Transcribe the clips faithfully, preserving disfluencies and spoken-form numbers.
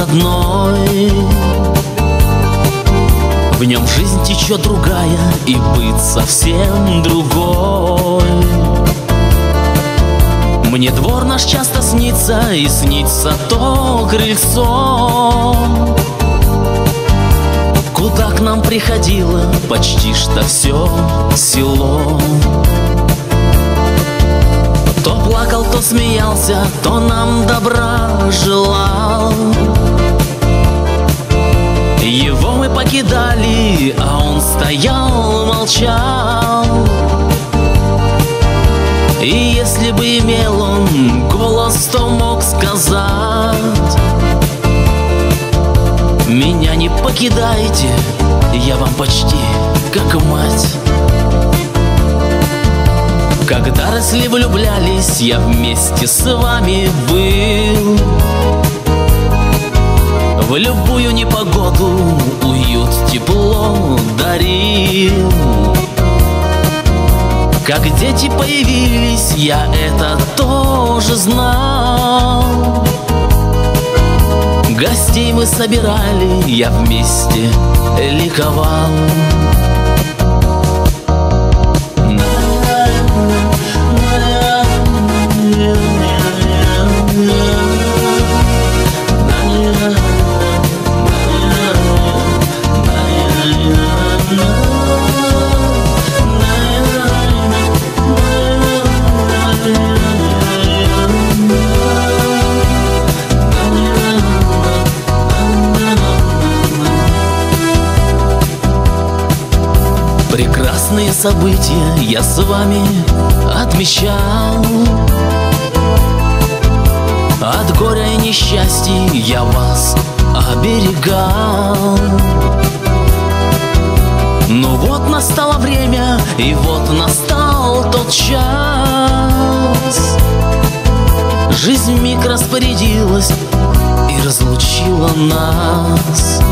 родной. В нем жизнь течет другая, и быт совсем другой. Мне двор наш часто снится, и снится то крыльцо, куда к нам приходило почти что все село. То плакал, то смеялся, то нам добра желал. Его мы покидали, а он стоял, молчал. И если бы имел он голос, то мог сказать: меня не покидайте, я вам почти как мать. Когда росли, влюблялись, я вместе с вами был. В любую непогоду уют, тепло дарил. Как дети появились, я это тоже знал. Гостей мы собирали, я вместе ликовал. Прекрасные события я с вами отмечал. От горя и несчастья я вас оберегал. Но вот настало время, и вот настал тот час. Жизнь вмиг распорядилась и разлучила нас.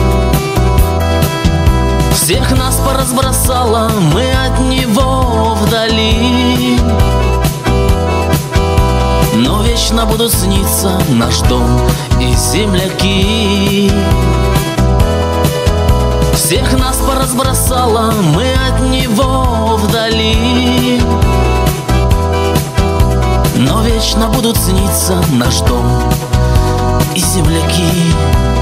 Всех нас поразбросало, мы от него вдали. Но вечно будут сниться наш дом и земляки. Всех нас поразбросало, мы от него вдали. Но вечно будут сниться наш дом и земляки.